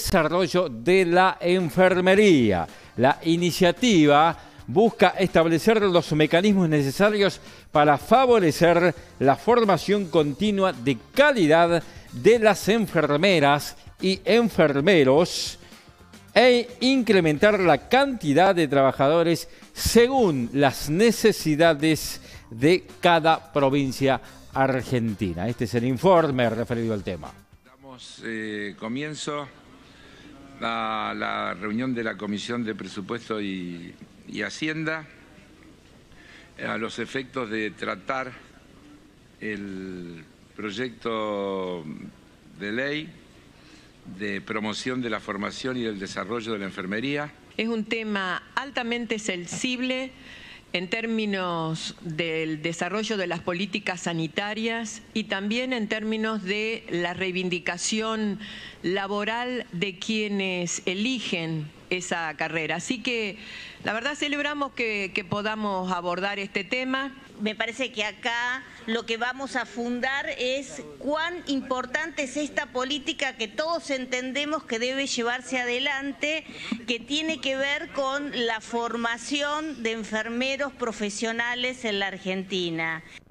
desarrollo de la enfermería. La iniciativa busca establecer los mecanismos necesarios para favorecer la formación continua de calidad de las enfermeras y enfermeros e incrementar la cantidad de trabajadores según las necesidades de cada provincia argentina. Este es el informe referido al tema. Damos comienzo a la reunión de la Comisión de Presupuesto y Hacienda a los efectos de tratar el proyecto de ley de promoción de la formación y del desarrollo de la enfermería. Es un tema altamente sensible en términos del desarrollo de las políticas sanitarias y también en términos de la reivindicación laboral de quienes eligen esa carrera. Así que la verdad celebramos que podamos abordar este tema. Me parece que acá lo que vamos a fundar es cuán importante es esta política que todos entendemos que debe llevarse adelante, que tiene que ver con la formación de enfermeros profesionales en la Argentina.